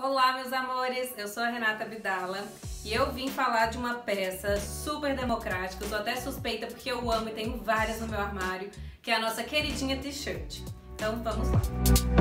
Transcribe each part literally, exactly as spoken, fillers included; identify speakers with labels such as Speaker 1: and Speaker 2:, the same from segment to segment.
Speaker 1: Olá, meus amores, eu sou a Renata Abdala e eu vim falar de uma peça super democrática. Eu sou até suspeita porque eu amo e tenho várias no meu armário, que é a nossa queridinha t-shirt. Então vamos lá.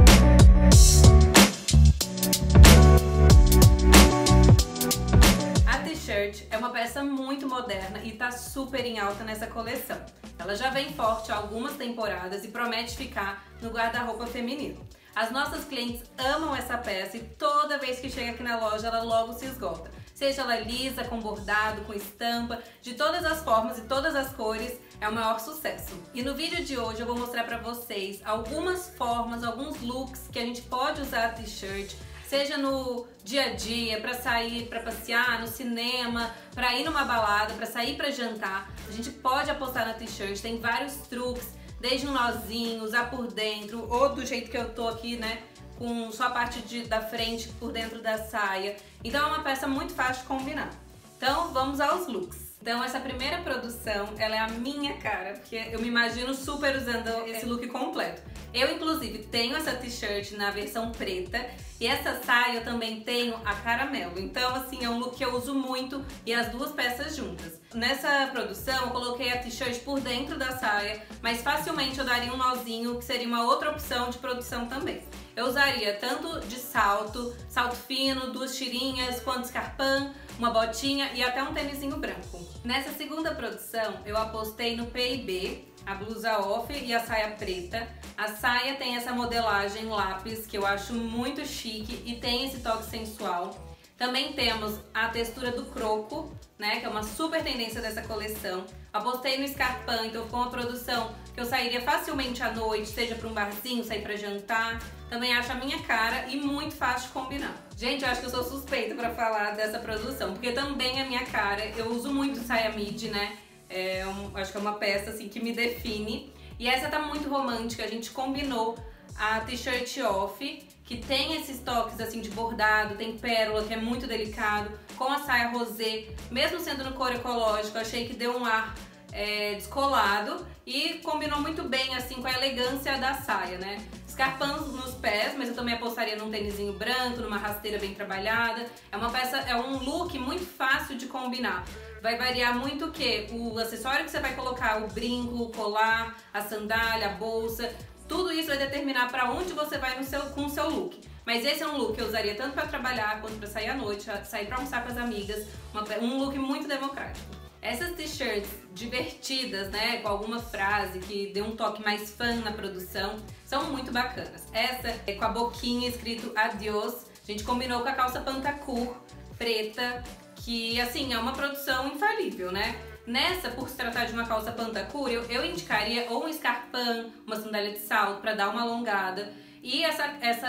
Speaker 1: A t-shirt é uma peça muito moderna e tá super em alta nessa coleção. Ela já vem forte há algumas temporadas e promete ficar no guarda-roupa feminino. As nossas clientes amam essa peça e toda vez que chega aqui na loja ela logo se esgota. Seja ela lisa, com bordado, com estampa, de todas as formas e todas as cores, é o maior sucesso. E no vídeo de hoje eu vou mostrar pra vocês algumas formas, alguns looks que a gente pode usar a t-shirt, seja no dia a dia, pra sair, pra passear, no cinema, pra ir numa balada, pra sair pra jantar. A gente pode apostar na t-shirt, tem vários truques, desde um nozinho, usar por dentro, ou do jeito que eu tô aqui, né, com só a parte de, da frente por dentro da saia. Então é uma peça muito fácil de combinar. Então vamos aos looks. Então essa primeira produção, ela é a minha cara, porque eu me imagino super usando esse look completo. Eu, inclusive, tenho essa t-shirt na versão preta e essa saia eu também tenho a caramelo. Então, assim, é um look que eu uso muito e as duas peças juntas. Nessa produção, eu coloquei a t-shirt por dentro da saia, mas facilmente eu daria um nozinho, que seria uma outra opção de produção também. Eu usaria tanto de salto, salto fino, duas tirinhas, quanto escarpão, uma botinha e até um tênisinho branco. Nessa segunda produção, eu apostei no P e B, a blusa off e a saia preta. A saia tem essa modelagem lápis que eu acho muito chique e tem esse toque sensual. Também temos a textura do croco, né, que é uma super tendência dessa coleção. Apostei no escarpão, então ficou uma produção que eu sairia facilmente à noite, seja para um barzinho, sair para jantar. Também acho a minha cara e muito fácil de combinar. Gente, eu acho que eu sou suspeita para falar dessa produção, porque também é minha cara. Eu uso muito saia midi, né? É um, acho que é uma peça assim que me define. E essa tá muito romântica, a gente combinou a t-shirt off, que tem esses toques assim de bordado, tem pérola, que é muito delicado, com a saia rosé, mesmo sendo no cor ecológico, achei que deu um ar é, descolado e combinou muito bem assim com a elegância da saia, né? Escarpão nos pés, mas eu também apostaria num tênisinho branco, numa rasteira bem trabalhada. É uma peça, é um look muito fácil de combinar. Vai variar muito o que? O acessório que você vai colocar, o brinco, o colar, a sandália, a bolsa. Tudo isso vai determinar para onde você vai no seu, com o seu look. Mas esse é um look que eu usaria tanto para trabalhar quanto para sair à noite, sair para almoçar com as amigas. Uma, um look muito democrático. Essas t-shirts divertidas, né, com alguma frase que dê um toque mais fã na produção, são muito bacanas. Essa é com a boquinha escrito Adiós. A gente combinou com a calça Pantacur preta, que assim é uma produção infalível, né? Nessa, por se tratar de uma calça Pantacur, eu, eu indicaria ou um escarpão, uma sandália de salto para dar uma alongada. E essa,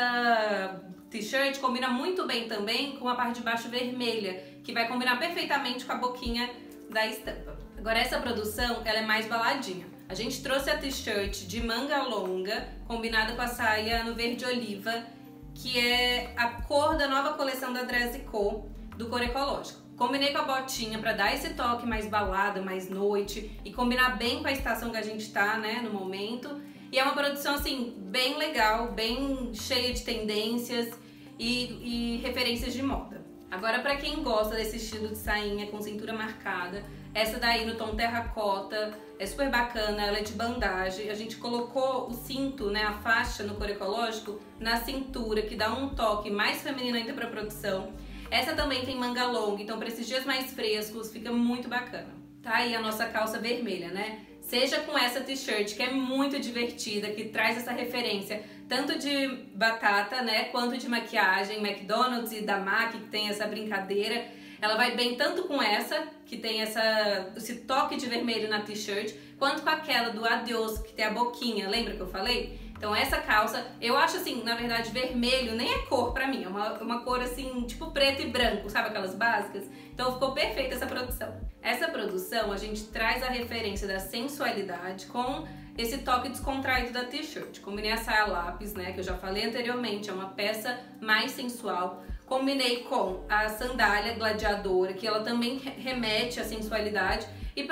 Speaker 1: essa t-shirt combina muito bem também com a parte de baixo vermelha, que vai combinar perfeitamente com a boquinha da estampa. Agora essa produção, ela é mais baladinha. A gente trouxe a t-shirt de manga longa, combinada com a saia no verde oliva, que é a cor da nova coleção da Dress Co, do cor ecológico. Combinei com a botinha para dar esse toque mais balada, mais noite e combinar bem com a estação que a gente tá, né, no momento. E é uma produção, assim, bem legal, bem cheia de tendências e, e referências de moda. Agora, para quem gosta desse estilo de sainha com cintura marcada, essa daí no tom terracota é super bacana, ela é de bandagem. A gente colocou o cinto, né, a faixa no cor ecológico, na cintura, que dá um toque mais feminino ainda para a produção. Essa também tem manga longa, então para esses dias mais frescos fica muito bacana. Tá aí a nossa calça vermelha, né? Seja com essa t-shirt, que é muito divertida, que traz essa referência tanto de batata, né, quanto de maquiagem, McDonald's e da M A C, que tem essa brincadeira. Ela vai bem tanto com essa, que tem essa, esse toque de vermelho na t-shirt, quanto com aquela do Adiós, que tem a boquinha, lembra que eu falei? Então essa calça, eu acho assim, na verdade, vermelho nem é cor pra mim, é uma, uma cor assim, tipo preto e branco, sabe aquelas básicas? Então ficou perfeita essa produção. Essa produção, a gente traz a referência da sensualidade com esse toque descontraído da t-shirt. Combinei a saia lápis, né, que eu já falei anteriormente, é uma peça mais sensual. Combinei com a sandália gladiadora, que ela também remete à sensualidade. E pra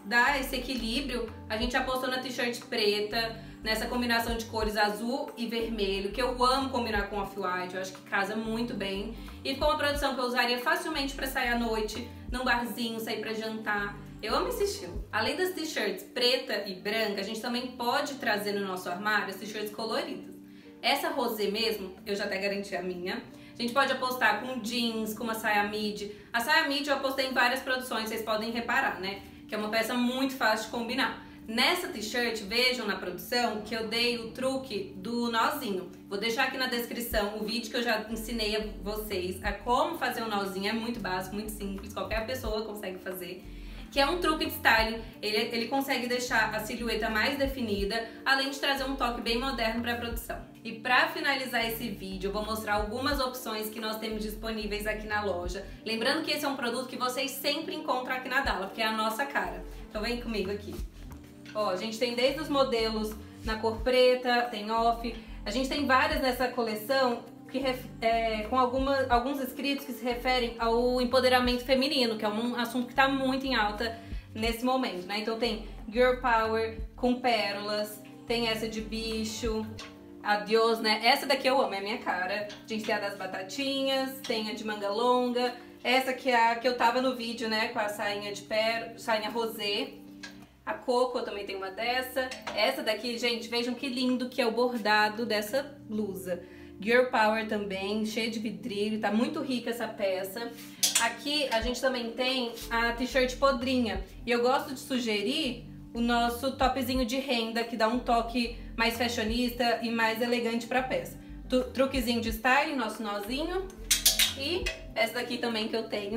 Speaker 1: dar esse equilíbrio, a gente apostou na t-shirt preta, nessa combinação de cores azul e vermelho, que eu amo combinar com off-white, eu acho que casa muito bem. E ficou uma produção que eu usaria facilmente pra sair à noite, num barzinho, sair pra jantar. Eu amo esse estilo. Além das t-shirts preta e branca, a gente também pode trazer no nosso armário as t-shirts coloridas. Essa rosé mesmo, eu já até garanti a minha. A gente pode apostar com jeans, com uma saia midi. A saia midi eu apostei em várias produções, vocês podem reparar, né? Que é uma peça muito fácil de combinar. Nessa t-shirt, vejam na produção que eu dei o truque do nozinho. Vou deixar aqui na descrição o vídeo que eu já ensinei a vocês a como fazer o nozinho. É muito básico, muito simples, qualquer pessoa consegue fazer. Que é um truque de styling, ele, ele consegue deixar a silhueta mais definida, além de trazer um toque bem moderno para a produção. E para finalizar esse vídeo, eu vou mostrar algumas opções que nós temos disponíveis aqui na loja. Lembrando que esse é um produto que vocês sempre encontram aqui na Dalla, porque é a nossa cara. Então vem comigo aqui. Ó, a gente tem desde os modelos na cor preta, tem off, a gente tem várias nessa coleção que é, com alguma, alguns escritos que se referem ao empoderamento feminino, que é um assunto que está muito em alta nesse momento, né? Então tem Girl Power com pérolas, tem essa de bicho, adiós, né? Essa daqui eu amo, é a minha cara. A gente tem a das batatinhas, tem a de manga longa, essa que é a que eu tava no vídeo, né? Com a sainha de pérola, sainha rosé. A Coco, eu também tenho uma dessa. Essa daqui, gente, vejam que lindo que é o bordado dessa blusa. Girl Power também, cheia de vidrilho, tá muito rica essa peça. Aqui a gente também tem a t-shirt podrinha. E eu gosto de sugerir o nosso topzinho de renda, que dá um toque mais fashionista e mais elegante pra peça. Truquezinho de style, nosso nozinho. E essa daqui também que eu tenho,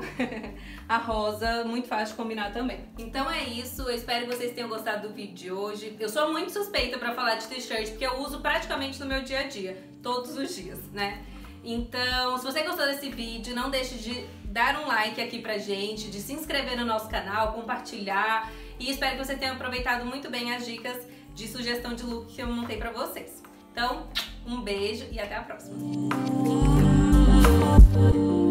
Speaker 1: a rosa, muito fácil de combinar também. Então é isso, eu espero que vocês tenham gostado do vídeo de hoje. Eu sou muito suspeita pra falar de t-shirt, porque eu uso praticamente no meu dia a dia, todos os dias, né? Então, se você gostou desse vídeo, não deixe de dar um like aqui pra gente, de se inscrever no nosso canal, compartilhar. E espero que vocês tenham aproveitado muito bem as dicas de sugestão de look que eu montei pra vocês. Então, um beijo e até a próxima! Thank you.